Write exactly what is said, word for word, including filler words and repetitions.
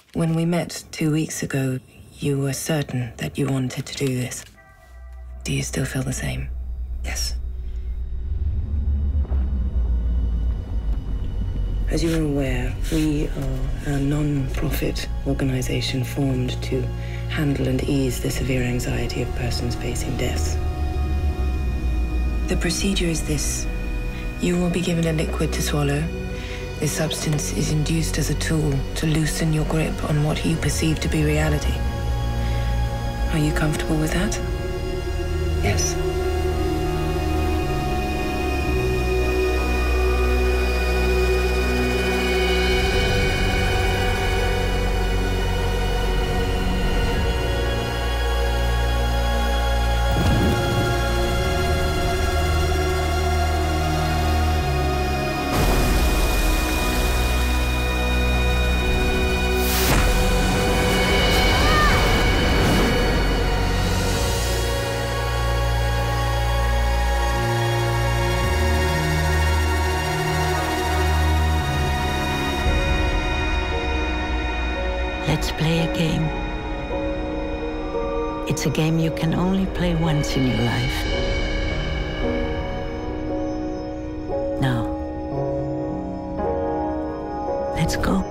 When we met two weeks ago, you were certain that you wanted to do this. Do you still feel the same? Yes. As you are aware, we are a non-profit organization formed to handle and ease the severe anxiety of persons facing death. The procedure is this. You will be given a liquid to swallow. This substance is induced as a tool to loosen your grip on what you perceive to be reality. Are you comfortable with that? Yes. Let's play a game. It's a game you can only play once in your life. Now, let's go.